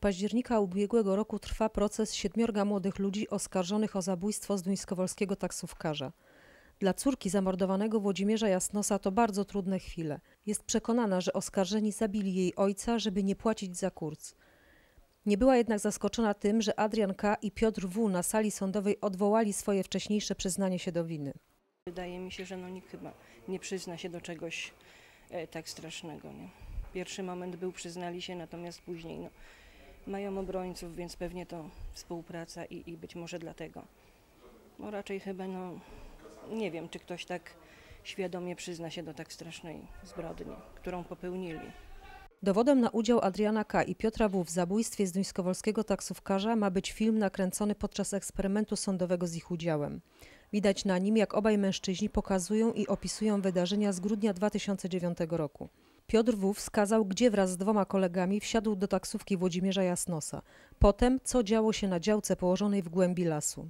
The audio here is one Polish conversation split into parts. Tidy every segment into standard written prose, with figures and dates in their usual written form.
października ubiegłego roku trwa proces 7 młodych ludzi oskarżonych o zabójstwo zduńskowolskiego taksówkarza. Dla córki zamordowanego Włodzimierza Jasnosa to bardzo trudne chwile. Jest przekonana, że oskarżeni zabili jej ojca, żeby nie płacić za kurc. Nie była jednak zaskoczona tym, że Adrian K. i Piotr W. na sali sądowej odwołali swoje wcześniejsze przyznanie się do winy. Wydaje mi się, że nikt chyba nie przyzna się do czegoś tak strasznego. Nie? Pierwszy moment był, przyznali się, natomiast później mają obrońców, więc pewnie to współpraca i być może dlatego. Raczej chyba, nie wiem, czy ktoś tak świadomie przyzna się do tak strasznej zbrodni, którą popełnili. Dowodem na udział Adriana K. i Piotra W. w zabójstwie zduńskowolskiego taksówkarza ma być film nakręcony podczas eksperymentu sądowego z ich udziałem. Widać na nim, jak obaj mężczyźni pokazują i opisują wydarzenia z grudnia 2009 roku. Piotr W. wskazał, gdzie wraz z 2 kolegami wsiadł do taksówki Włodzimierza Jasnosa. Potem, co działo się na działce położonej w głębi lasu.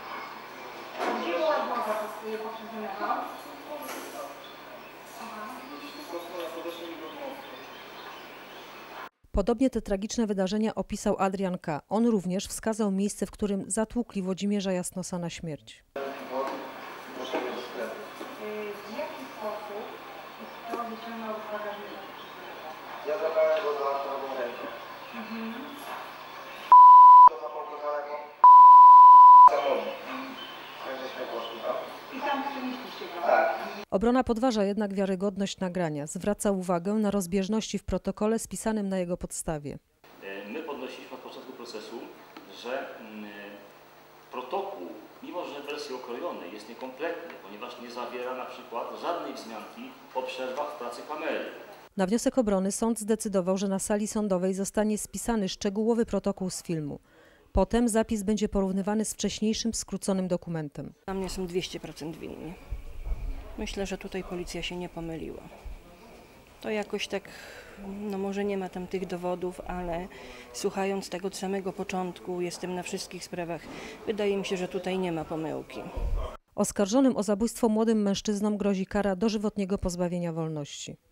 Podobnie te tragiczne wydarzenia opisał Adrian K. On również wskazał miejsce, w którym zatłukli Włodzimierza Jasnosa na śmierć. W jaki sposób to wyciągnął z bagażnika? Ja zabrałem go za prawą rękę. Do zamontowanego samochodu. Tak żeśmy poszli tam. I tam przenieśliście go? Tak. Obrona podważa jednak wiarygodność nagrania. Zwraca uwagę na rozbieżności w protokole spisanym na jego podstawie. My podnosiliśmy od początku procesu, że protokół, mimo że w wersji okrojonej, jest niekompletny, ponieważ nie zawiera na przykład żadnej wzmianki o przerwach w pracy kamery. Na wniosek obrony sąd zdecydował, że na sali sądowej zostanie spisany szczegółowy protokół z filmu. Potem zapis będzie porównywany z wcześniejszym skróconym dokumentem. Dla mnie są 200% winni. Myślę, że tutaj policja się nie pomyliła. To jakoś tak, może nie ma tam tych dowodów, ale słuchając tego od samego początku, jestem na wszystkich sprawach, wydaje mi się, że tutaj nie ma pomyłki. Oskarżonym o zabójstwo młodym mężczyznom grozi kara dożywotniego pozbawienia wolności.